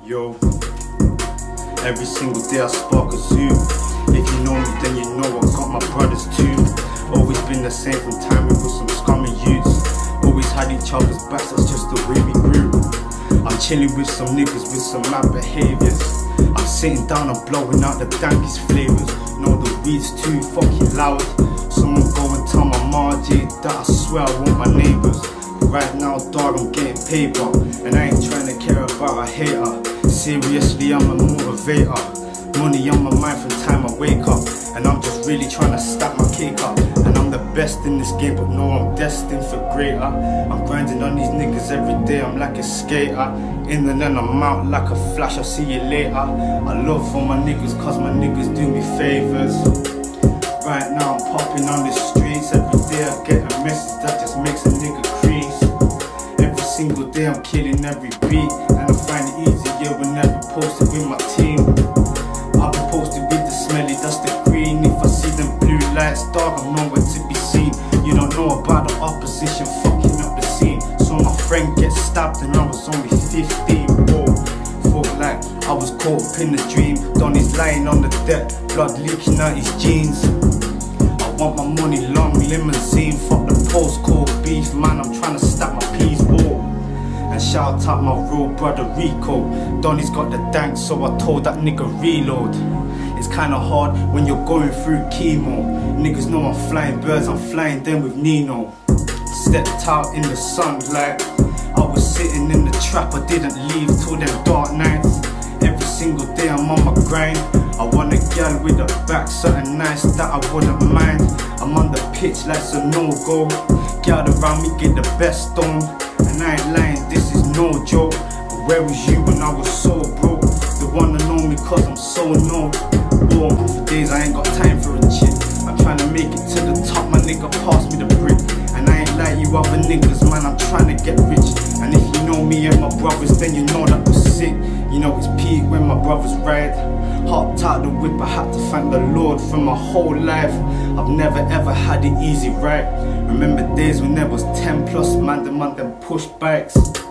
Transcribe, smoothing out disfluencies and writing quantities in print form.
Yo, every single day I spark a zoo. If you know me, then you know I got my brothers too. Always been the same from time we were some scummy youths. Always had each other's backs, that's just the way we grew. I'm chilling with some niggas with some mad behaviours. I'm sitting down and blowing out the dankest flavours. Know the weed's too fucking loud. Someone go and tell my Margie that I swear I want my neighbours. But right now, dog, I'm getting paper, and I ain't trying to care about a hater. Seriously, I'm a motivator. Money on my mind from time I wake up, and I'm just really trying to stack my cake up. And I'm the best in this game, but no, I'm destined for greater. I'm grinding on these niggas every day, I'm like a skater. In and then I'm out like a flash, I'll see you later. I love all my niggas, cause my niggas do me favours. Right now I'm popping on the streets. Every day I get a message that just makes a nigga crease. Every single day I'm killing every beat, and I find it easier whenever posted with my team. I'll be posted with the smelly, that's the green. If I see them blue lights, dog, I'm nowhere to be seen. You don't know about the opposition fucking up the scene. So my friend gets stabbed and I was only 15. Whoa, felt like I was caught up in a dream. Donnie's lying on the deck, blood leaking out his jeans. I want my money, long limousine. Fuck the postcode beef, man, I'm trying to stack my peas. Whoa. And shout out my real brother Rico. Donnie's got the dank, so I told that nigga reload. It's kinda hard when you're going through chemo. Niggas know I'm flying birds, I'm flying them with Nino. Stepped out in the sunlight, I was sitting in the trap, I didn't leave till them dark nights. Every single day I'm on my grind. I want a girl with a back, something nice that I wouldn't mind. I'm on the pitch like it's a no-go. Girl around me get the best on, and I ain't lying, this is no joke. But where was you when I was so broke? They wanna know me cause I'm so known. For days I ain't got time for a chick. I'm trying to make it to the top, my nigga pass me the brick. And I ain't like you other niggas, man, I'm trying to get rich. And if you know me and my brothers, then you know that we're sick. You know it's peak when my brothers ride. Hopped out the whip, I had to thank the Lord for my whole life. I've never ever had it easy, right? Remember days when there was 10 plus man, them push bikes.